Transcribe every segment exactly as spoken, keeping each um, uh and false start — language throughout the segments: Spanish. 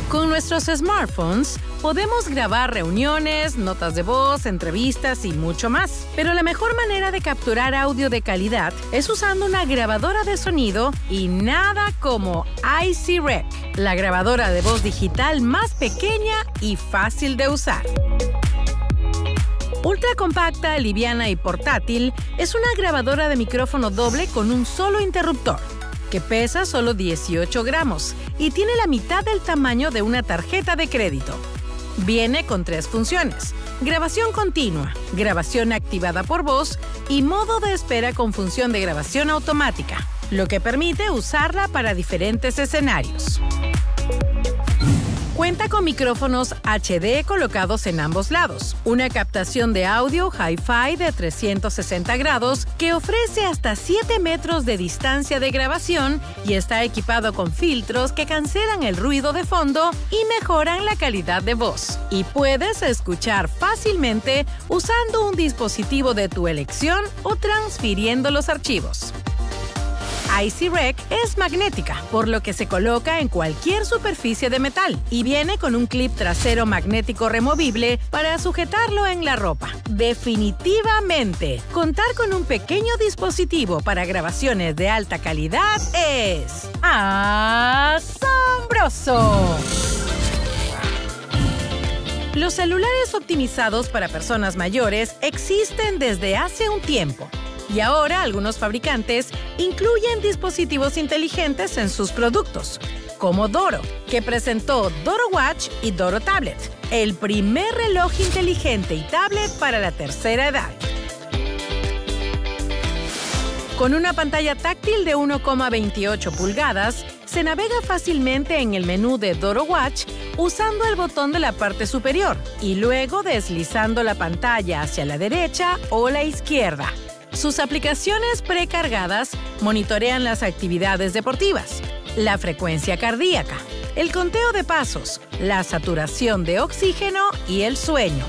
Con nuestros smartphones podemos grabar reuniones, notas de voz, entrevistas y mucho más. Pero la mejor manera de capturar audio de calidad es usando una grabadora de sonido y nada como iCrec, la grabadora de voz digital más pequeña y fácil de usar. Ultra compacta, liviana y portátil, es una grabadora de micrófono doble con un solo interruptor, que pesa solo dieciocho gramos y tiene la mitad del tamaño de una tarjeta de crédito. Viene con tres funciones: grabación continua, grabación activada por voz y modo de espera con función de grabación automática, lo que permite usarla para diferentes escenarios. Cuenta con micrófonos H D colocados en ambos lados, una captación de audio Hi-Fi de trescientos sesenta grados que ofrece hasta siete metros de distancia de grabación y está equipado con filtros que cancelan el ruido de fondo y mejoran la calidad de voz. Y puedes escuchar fácilmente usando un dispositivo de tu elección o transfiriendo los archivos. iCrec es magnética, por lo que se coloca en cualquier superficie de metal y viene con un clip trasero magnético removible para sujetarlo en la ropa. Definitivamente, contar con un pequeño dispositivo para grabaciones de alta calidad es asombroso. Los celulares optimizados para personas mayores existen desde hace un tiempo. Y ahora algunos fabricantes incluyen dispositivos inteligentes en sus productos, como Doro, que presentó Doro Watch y Doro Tablet, el primer reloj inteligente y tablet para la tercera edad. Con una pantalla táctil de uno coma veintiocho pulgadas, se navega fácilmente en el menú de Doro Watch usando el botón de la parte superior y luego deslizando la pantalla hacia la derecha o la izquierda. Sus aplicaciones precargadas monitorean las actividades deportivas, la frecuencia cardíaca, el conteo de pasos, la saturación de oxígeno y el sueño.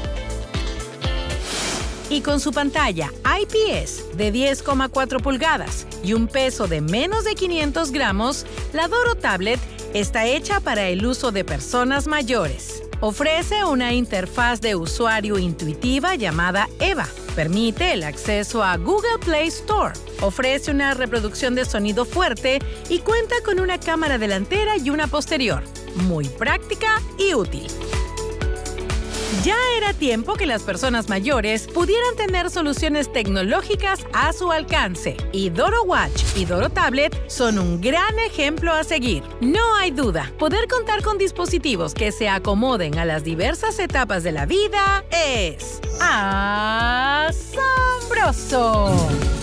Y con su pantalla I P S de diez coma cuatro pulgadas y un peso de menos de quinientos gramos, la Doro Tablet está hecha para el uso de personas mayores. Ofrece una interfaz de usuario intuitiva llamada EVA. Permite el acceso a Google Play Store. Ofrece una reproducción de sonido fuerte y cuenta con una cámara delantera y una posterior. Muy práctica y útil. Ya era tiempo que las personas mayores pudieran tener soluciones tecnológicas a su alcance. Y Doro Watch y Doro Tablet son un gran ejemplo a seguir. No hay duda, poder contar con dispositivos que se acomoden a las diversas etapas de la vida es asombroso.